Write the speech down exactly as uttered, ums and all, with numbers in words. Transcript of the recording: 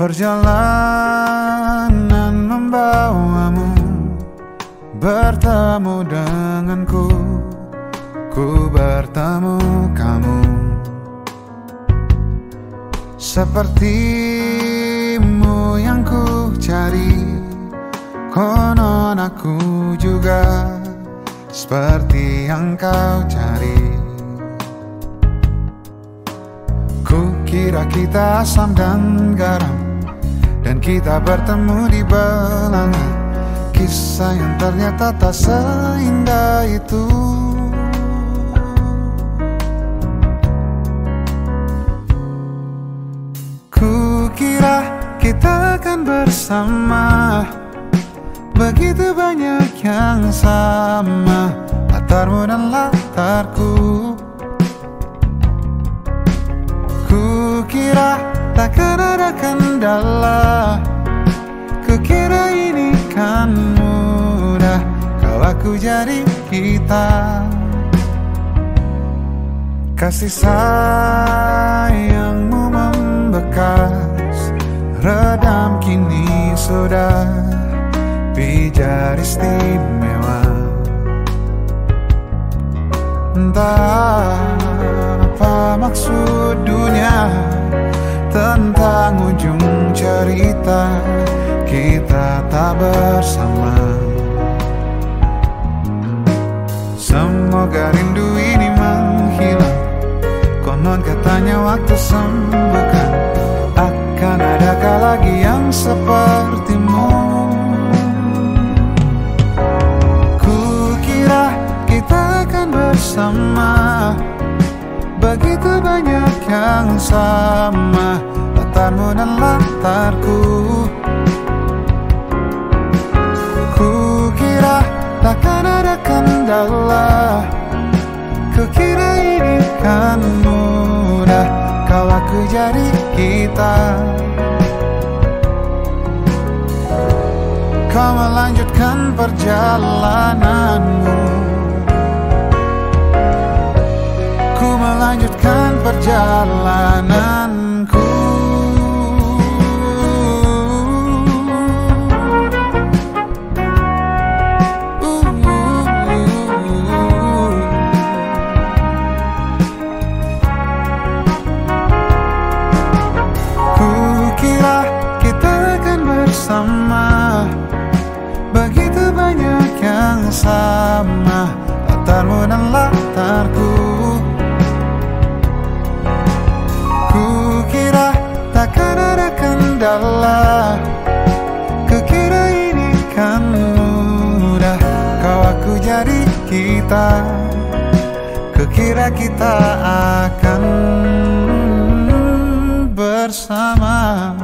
Perjalanan membawamu bertemu denganku, ku bertemu kamu. Sepertimu yang ku cari, konon aku juga seperti yang kau cari. Ku kira kita asam dan garam, dan kita bertemu di belanga. Kisah yang ternyata tak seindah itu. Ku kira kita akan bersama, begitu banyak yang sama, latarmu dan latarku. Ku kira takkan ada kendala, ku kira ini kan mudah kalau aku jadi kita. Kasih sayangmu membekas, redam kini sudah pijar istimewa. Entah apa maksud dunia tentang ujung cerita kita tak bersama. Semoga rindu ini menghilang, konon katanya waktu sembuhkan. Akan adakah lagi yang sepertimu? Ku kira kita akan bersama, begitu banyak yang sama, latarmu dan latarku. Ku kira takkan ada kendala, ku kira ini kan mudah kalau aku jadi kita. Kau melanjutkan perjalananmu, ku melanjutkan perjalananku. Sama, begitu banyak yang sama, latarmu dan latarku. Ku kira takkan ada kendala, ku kira ini kan mudah kau aku jadi kita. Ku kira kita akan bersama.